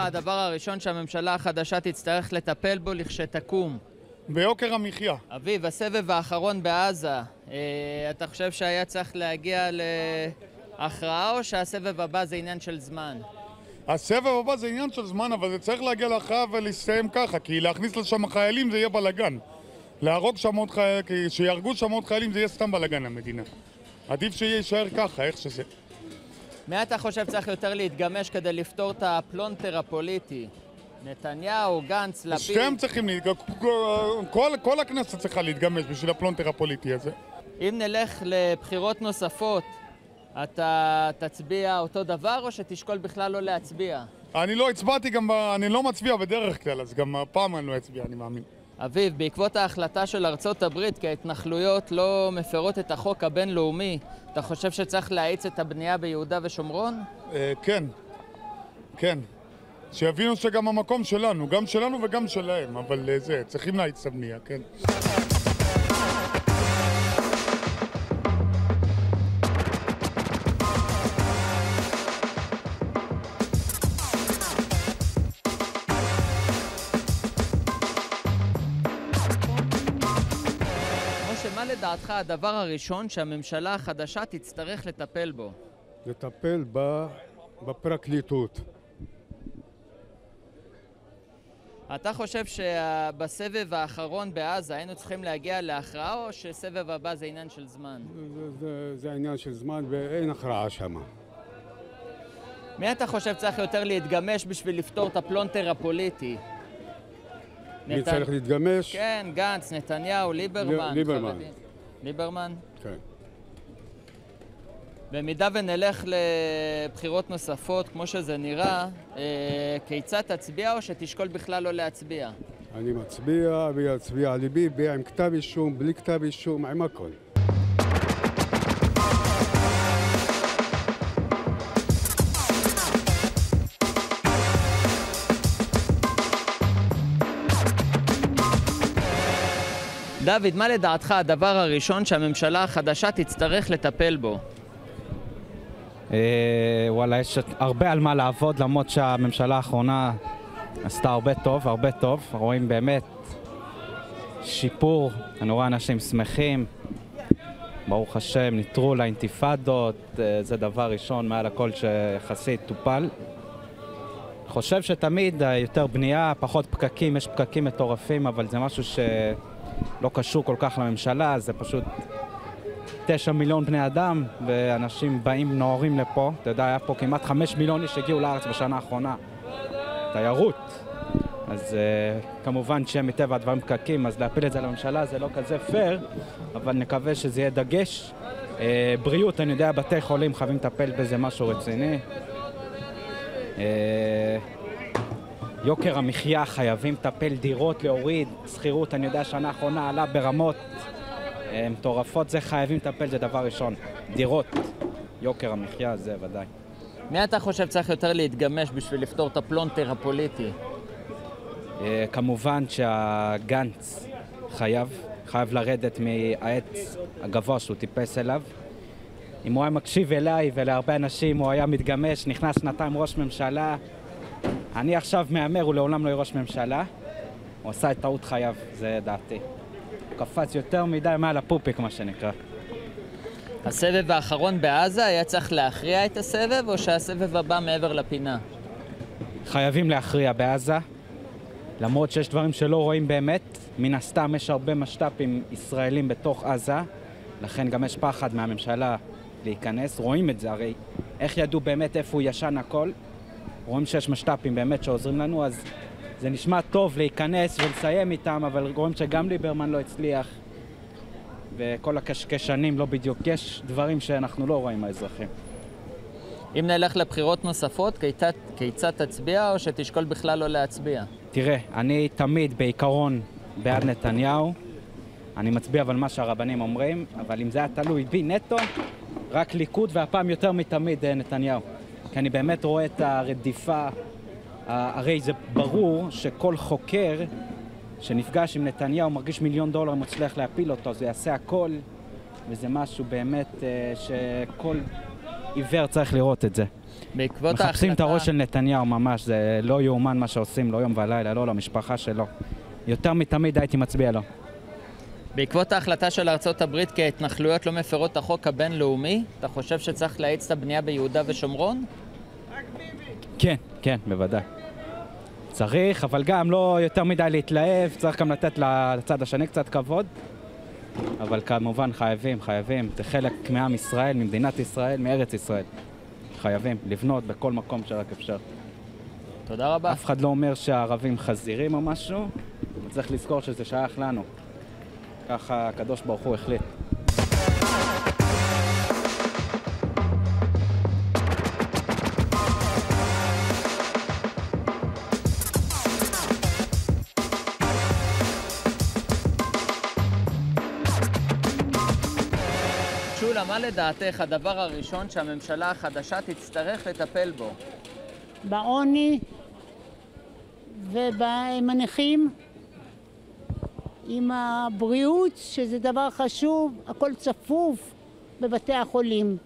הדבר הראשון שהממשלה החדשה תצטרך לטפל בו לכשתקום? ביוקר המחיה. אביב, הסבב האחרון בעזה, אתה חושב שהיה צריך להגיע להכרעה או שהסבב הבא זה עניין של זמן? הסבב הבא זה עניין של זמן, אבל זה צריך להגיע להכרעה ולהסתיים ככה, כי להכניס לשם חיילים זה יהיה בלגן. להרוג שם עוד חיילים, כי שיהרגו שם עוד חיילים זה יהיה סתם בלגן למדינה. עדיף שיהיה יישאר ככה, איך שזה. מי אתה חושב צריך יותר להתגמש כדי לפתור את הפלונטר הפוליטי? נתניהו, גנץ, לפיד? שתיהם צריכים להתגמש, כל הכנסת צריכה להתגמש בשביל הפלונטר הפוליטי הזה. אם נלך לבחירות נוספות, אתה תצביע אותו דבר או שתשקול בכלל לא להצביע? אני לא הצבעתי גם, אני לא מצביע בדרך כלל, אז גם הפעם אני לא אצביע, אני מאמין. אביב, בעקבות ההחלטה של ארצות הברית כי ההתנחלויות לא מפרות את החוק הבינלאומי, אתה חושב שצריך להאיץ את הבנייה ביהודה ושומרון? כן, כן. שיבינו שגם המקום שלנו, גם שלנו וגם שלהם, אבל זה, צריכים להאיץ את הבנייה, כן. מה לדעתך הדבר הראשון שהממשלה החדשה תצטרך לטפל בו? לטפל בפרקליטות. אתה חושב שבסבב האחרון בעזה היינו צריכים להגיע להכרעה או שסבב הבא זה עניין של זמן? זה עניין של זמן ואין הכרעה שם. מי אתה חושב צריך יותר להתגמש בשביל לפתור את הפלונטר הפוליטי? מי צריך להתגמש? כן, גנץ, נתניהו, ליברמן. ליברמן. ליברמן? כן. במידה ונלך לבחירות נוספות, כמו שזה נראה, כיצד תצביע או שתשקול בכלל לא להצביע? אני מצביע ויצביע על ליבי, עם כתב אישום, בלי כתב אישום, עם הכל. דוד, מה לדעתך הדבר הראשון שהממשלה החדשה תצטרך לטפל בו? וואלה, יש הרבה על מה לעבוד, למרות שהממשלה האחרונה עשתה הרבה טוב. רואים באמת שיפור, אני רואה אנשים שמחים, ברוך השם, ניטרו לאינתיפאדות, זה דבר ראשון מעל הכל שיחסית טופל. חושב שתמיד יותר בנייה, פחות פקקים, יש פקקים מטורפים, אבל זה משהו שלא קשור כל כך לממשלה, זה פשוט 9 מיליון בני אדם, ואנשים באים נוערים לפה. אתה יודע, היה פה כמעט 5 מיליון איש שהגיעו לארץ בשנה האחרונה. תיירות. אז כמובן שהם מטבע הדברים פקקים, אז להפיל את זה לממשלה זה לא כזה פייר, אבל נקווה שזה יהיה דגש. בריאות, אני יודע, בתי חולים חייבים לטפל בזה משהו רציני. יוקר המחיה, חייבים לטפל, דירות להוריד, שכירות, אני יודע, שנה האחרונה עלה ברמות מטורפות, זה חייבים לטפל, זה דבר ראשון. דירות, יוקר המחיה, זה ודאי. מי אתה חושב צריך יותר להתגמש בשביל לפתור את הפלונטר הפוליטי? כמובן שהגנץ חייב לרדת מהעץ הגבוה שהוא טיפס אליו. אם הוא היה מקשיב אליי ולהרבה אנשים, הוא היה מתגמש, נכנס שנתיים ראש ממשלה. אני עכשיו מאמר, הוא לעולם לא יהיה ראש ממשלה. הוא עשה את טעות חייו, זה דעתי. הוא קפץ יותר מדי מעל הפופיק, מה שנקרא. הסבב האחרון בעזה היה צריך להכריע את הסבב, או שהסבב הבא מעבר לפינה? חייבים להכריע בעזה, למרות שיש דברים שלא רואים באמת. מן הסתם יש הרבה משת"פים ישראלים בתוך עזה, לכן גם יש פחד מהממשלה להיכנס. רואים את זה, הרי איך ידעו באמת איפה הוא ישן הכל? רואים שיש משת"פים באמת שעוזרים לנו, אז זה נשמע טוב להיכנס ולסיים איתם, אבל רואים שגם ליברמן לא הצליח, וכל הקשקשנים לא בדיוק. יש דברים שאנחנו לא רואים האזרחים. אם נלך לבחירות נוספות, כיצד תצביע או שתשקול בכלל לא להצביע? תראה, אני תמיד בעיקרון בעד נתניהו. אני מצביע אבל מה שהרבנים אומרים, אבל אם זה היה תלוי בי נטו, רק ליכוד, והפעם יותר מתמיד נתניהו. כי אני באמת רואה את הרדיפה. הרי זה ברור שכל חוקר שנפגש עם נתניהו מרגיש $1,000,000 מצליח להפיל אותו, זה יעשה הכל, וזה משהו באמת שכל עיוור צריך לראות את זה. בעקבות מחפשים את ההחלטה... הראש של נתניהו ממש, זה לא יאומן מה שעושים לו יום ולילה, לא למשפחה שלו. יותר מתמיד הייתי מצביע לו. בעקבות ההחלטה של ארצות הברית כי ההתנחלויות לא מפרות את החוק הבינלאומי, אתה חושב שצריך להאיץ את הבנייה ביהודה ושומרון? כן, כן, בוודאי. צריך, אבל גם לא יותר מדי להתלהב, צריך גם לתת לצד השני קצת כבוד. אבל כמובן חייבים, זה חלק מעם ישראל, ממדינת ישראל, מארץ ישראל. חייבים לבנות בכל מקום שרק אפשר. תודה רבה. אף אחד לא אומר שהערבים חזירים או משהו, צריך לזכור שזה שייך לנו. ככה הקדוש ברוך הוא החליט. שולה, מה לדעתך הדבר הראשון שהממשלה החדשה תצטרך לטפל בו? בעוני ועם הנכים, עם הבריאות, שזה דבר חשוב, הכל צפוף בבתי החולים.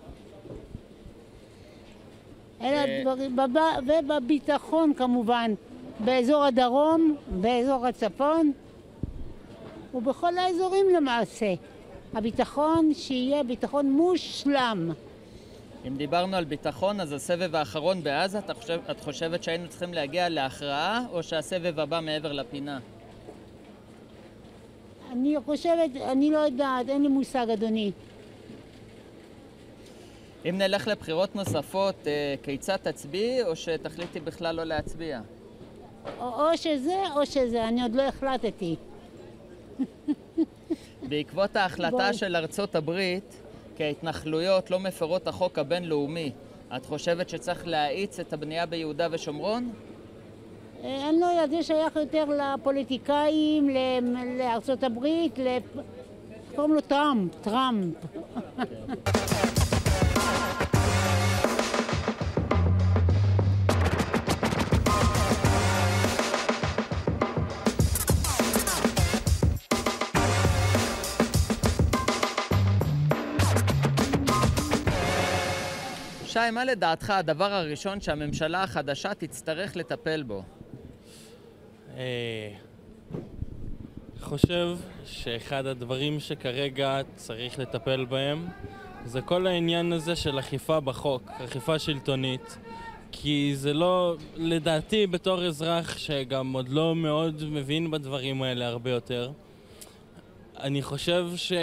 אלה הדברים, ובביטחון כמובן, באזור הדרום, באזור הצפון, ובכל האזורים למעשה. הביטחון שיהיה ביטחון מושלם. אם דיברנו על ביטחון, אז הסבב האחרון בעזה, את חושבת שהיינו צריכים להגיע להכרעה, או שהסבב הבא מעבר לפינה? אני חושבת, אני לא יודעת, אין לי מושג, אדוני. אם נלך לבחירות נוספות, כיצד תצביעי, או שתחליטי בכלל לא להצביע? או שזה, אני עוד לא החלטתי. בעקבות ההחלטה של ארצות הברית, כי ההתנחלויות לא מפרות החוק הבינלאומי, את חושבת שצריך להאיץ את הבנייה ביהודה ושומרון? אני לא יודעת, זה שייך יותר לפוליטיקאים, לארצות הברית, קוראים לו טראמפ. שי, מה לדעתך הדבר הראשון שהממשלה החדשה תצטרך לטפל בו? חושב שאחד הדברים שכרגע צריך לטפל בהם זה כל העניין הזה של אכיפה בחוק, אכיפה שלטונית, כי זה לא, לדעתי בתור אזרח שגם עוד לא מאוד מבין בדברים האלה הרבה יותר, אני חושב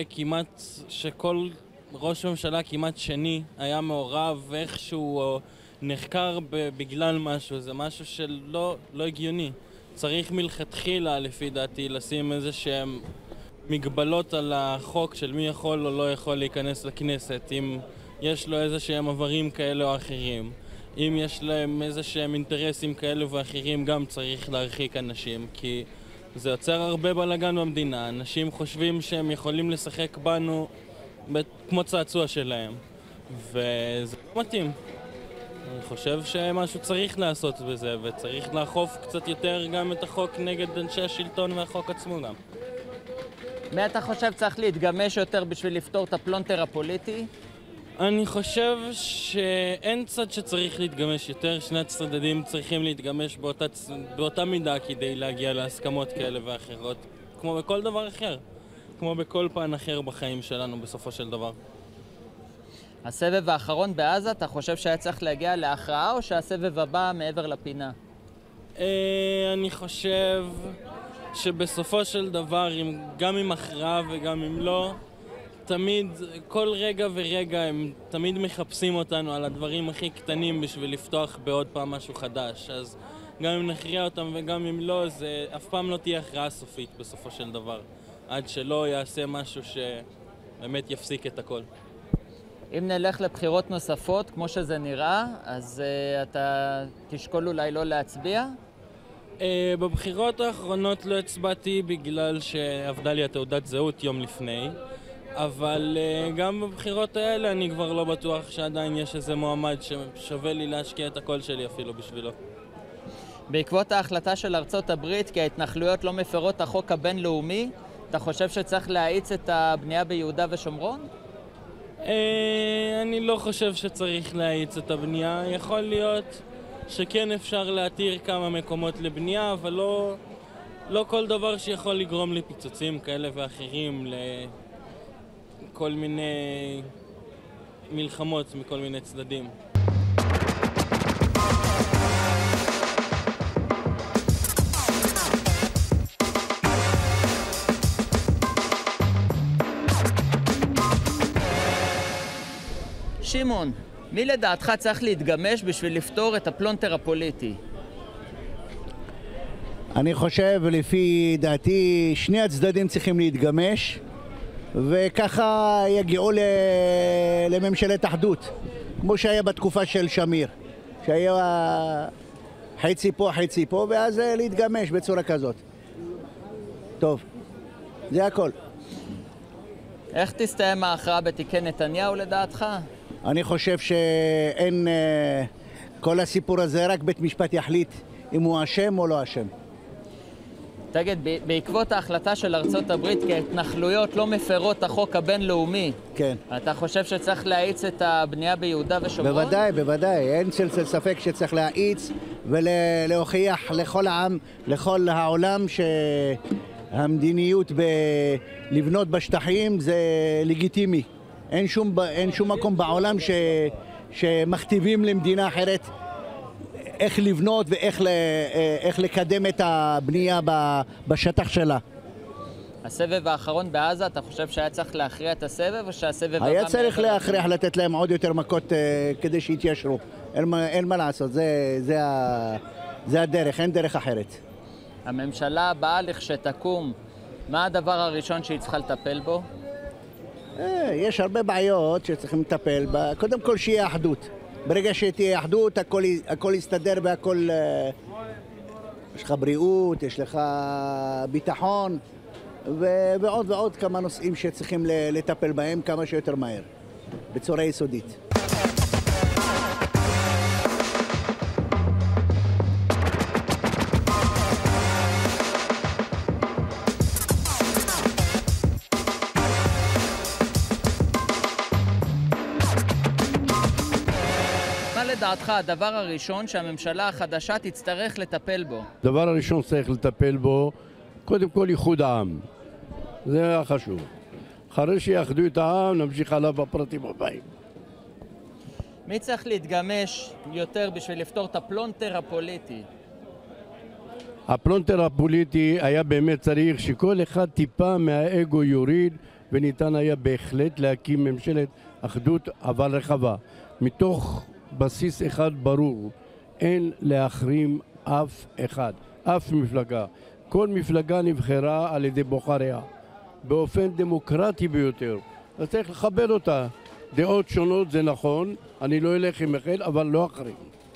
שכל ראש ממשלה כמעט שני היה מעורב ואיכשהו נחקר בגלל משהו, זה משהו שלא הגיוני. צריך מלכתחילה, לפי דעתי, לשים איזה שהם מגבלות על החוק של מי יכול או לא יכול להיכנס לכנסת, אם יש לו איזה שהם עברים כאלה או אחרים. אם יש להם איזה שהם אינטרסים כאלה ואחרים, גם צריך להרחיק אנשים, כי זה יוצר הרבה בלגן במדינה. אנשים חושבים שהם יכולים לשחק בנו כמו צעצוע שלהם, וזה לא מתאים. אני חושב שמשהו צריך לעשות בזה, וצריך לאכוף קצת יותר גם את החוק נגד אנשי השלטון והחוק עצמו גם. מי אתה חושב צריך להתגמש יותר בשביל לפתור את הפלונטר הפוליטי? אני חושב שאין צד שצריך להתגמש יותר, שני הצדדים צריכים להתגמש באותה מידה כדי להגיע להסכמות כאלה ואחרות, כמו בכל דבר אחר, כמו בכל פן אחר בחיים שלנו בסופו של דבר. הסבב האחרון בעזה, אתה חושב שהיה צריך להגיע להכרעה, או שהסבב הבא מעבר לפינה? אני חושב שבסופו של דבר, גם עם הכרעה וגם אם לא, תמיד, כל רגע ורגע הם תמיד מחפשים אותנו על הדברים הכי קטנים בשביל לפתוח בעוד פעם משהו חדש. אז גם אם נכריע אותם וגם אם לא, זה אף פעם לא תהיה הכרעה סופית בסופו של דבר, עד שלא יעשה משהו שבאמת יפסיק את הכל. אם נלך לבחירות נוספות, כמו שזה נראה, אז אתה תשקול אולי לא להצביע? בבחירות האחרונות לא הצבעתי בגלל שעבדה לי התעודת זהות יום לפני, אבל גם בבחירות האלה אני כבר לא בטוח שעדיין יש איזה מועמד ששווה לי להשקיע את הקול שלי אפילו בשבילו. בעקבות ההחלטה של ארצות הברית כי ההתנחלויות לא מפרות את החוק הבינלאומי, אתה חושב שצריך להאיץ את הבנייה ביהודה ושומרון? אני לא חושב שצריך להאיץ את הבנייה. יכול להיות שכן אפשר להתיר כמה מקומות לבנייה, אבל לא כל דבר שיכול לגרום לפיצוצים כאלה ואחרים, לכל מיני מלחמות מכל מיני צדדים. שמעון, מי לדעתך צריך להתגמש בשביל לפתור את הפלונטר הפוליטי? אני חושב, לפי דעתי, שני הצדדים צריכים להתגמש, וככה יגיעו לממשלת אחדות, כמו שהיה בתקופה של שמיר, שהיה חצי פה, ואז להתגמש בצורה כזאת. טוב, זה הכל. איך תסתיים ההכרעה בתיקי נתניהו לדעתך? אני חושב שאין, כל הסיפור הזה רק בית משפט יחליט אם הוא אשם או לא אשם. תגיד, בעקבות ההחלטה של ארצות הברית כי ההתנחלויות לא מפרות החוק הבינלאומי, כן. אתה חושב שצריך להאיץ את הבנייה ביהודה ושומרון? בוודאי, אין צל ספק שצריך להאיץ ולהוכיח לכל העם, לכל העולם שהמדיניות לבנות בשטחים זה לגיטימי. אין שום מקום בעולם שמכתיבים למדינה אחרת איך לבנות ואיך לקדם את הבנייה בשטח שלה. הסבב האחרון בעזה, אתה חושב שהיה צריך להכריע את הסבב או שהסבב... היה צריך להכריח, לתת להם עוד יותר מכות כדי שיתיישרו. אין מה לעשות, זה הדרך, אין דרך אחרת. הממשלה הבאה לכשתקום, מה הדבר הראשון שהיא צריכה לטפל בו? יש הרבה בעיות שצריכים לטפל בה. קודם כל שיהיה אחדות. ברגע שתהיה אחדות, הכל יסתדר והכל... יש לך בריאות, יש לך ביטחון, ועוד כמה נושאים שצריכים לטפל בהם כמה שיותר מהר, בצורה יסודית. לדעתך הדבר הראשון שהממשלה החדשה תצטרך לטפל בו? דבר הראשון צריך לטפל בו, קודם כל איחוד העם. זה החשוב. אחרי שיאחדו את העם, נמשיך עליו בפרטים הבאים. מי צריך להתגמש יותר בשביל לפתור את הפלונטר הפוליטי? הפלונטר הפוליטי היה באמת צריך שכל אחד טיפה מהאגו יוריד, וניתן היה בהחלט להקים ממשלת אחדות אבל רחבה. מתוך בסיס אחד ברור, אין להחרים אף אחד, אף מפלגה. כל מפלגה נבחרה על ידי בוחריה, באופן דמוקרטי ביותר. אז צריך לכבד אותה. דעות שונות זה נכון, אני לא אלך עם אחד, אבל לא אחרים.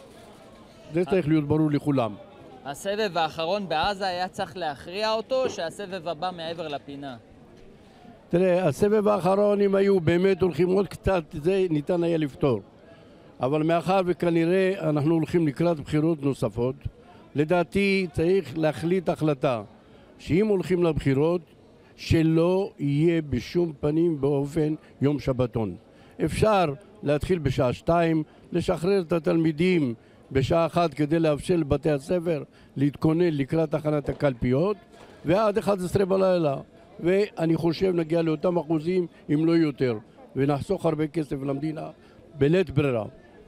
זה צריך להיות ברור לכולם. הסבב האחרון בעזה היה צריך להכריע אותו, או שהסבב הבא מעבר לפינה? תראה, הסבב האחרון, אם היו באמת הולכים עוד קצת, זה ניתן היה לפתור. אבל מאחר וכנראה אנחנו הולכים לקראת בחירות נוספות, לדעתי צריך להחליט החלטה שאם הולכים לבחירות, שלא יהיה בשום פנים באופן יום שבתון. אפשר להתחיל בשעה 2, לשחרר את התלמידים בשעה 1 כדי לאפשר לבתי הספר להתכונן לקראת תחנת הקלפיות, ועד 11 בלילה. ואני חושב נגיע לאותם אחוזים אם לא יותר, ונחסוך הרבה כסף למדינה בלית ברירה.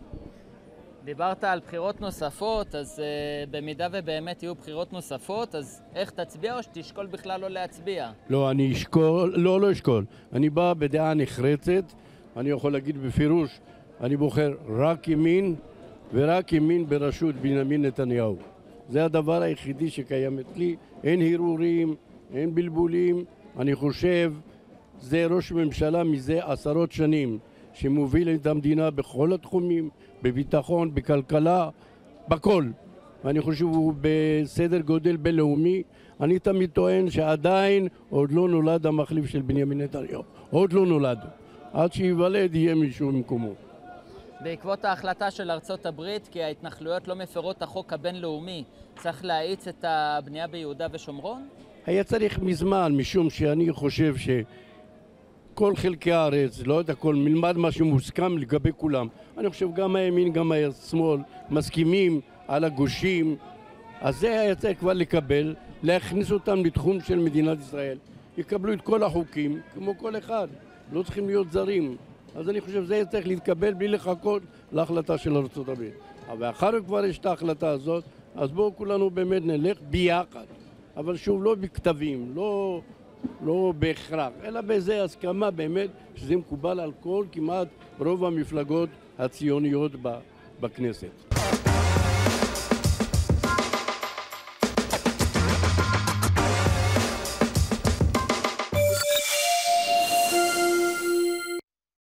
דיברת על בחירות נוספות, אז במידה ובאמת יהיו בחירות נוספות, אז איך תצביע או שתשקול בכלל לא להצביע? לא, אני אשקול, לא אשקול. אני בא בדעה נחרצת, אני יכול להגיד בפירוש, אני בוחר רק ימין, ורק ימין בראשות בנימין נתניהו. זה הדבר היחידי שקיים אצלי, אין הרהורים, אין בלבולים. אני חושב, זה ראש ממשלה מזה עשרות שנים, שמוביל את המדינה בכל התחומים, בביטחון, בכלכלה, בכל. ואני חושב הוא בסדר גודל בינלאומי. אני תמיד טוען שעדיין עוד לא נולד המחליף של בנימין נתניהו. עוד לא נולד. עד שיוולד יהיה מישהו במקומו. בעקבות ההחלטה של ארצות הברית כי ההתנחלויות לא מפרות החוק הבינלאומי, צריך להאיץ את הבנייה ביהודה ושומרון? היה צריך מזמן, משום שאני חושב כל חלקי הארץ, לא את הכל, מלמד מה שמוסכם לגבי כולם. אני חושב גם הימין, גם השמאל, מסכימים על הגושים, אז זה היה צריך כבר לקבל, להכניס אותם לתחום של מדינת ישראל. יקבלו את כל החוקים, כמו כל אחד, לא צריכים להיות זרים. אז אני חושב שזה צריך להתקבל בלי לחכות להחלטה של ארצות הברית. אבל אחר כבר יש את ההחלטה הזאת, אז בואו כולנו באמת נלך ביחד. אבל שוב, לא בכתבים, לא בהכרח, אלא באיזה הסכמה באמת שזה מקובל על כל כמעט רוב המפלגות הציוניות בכנסת.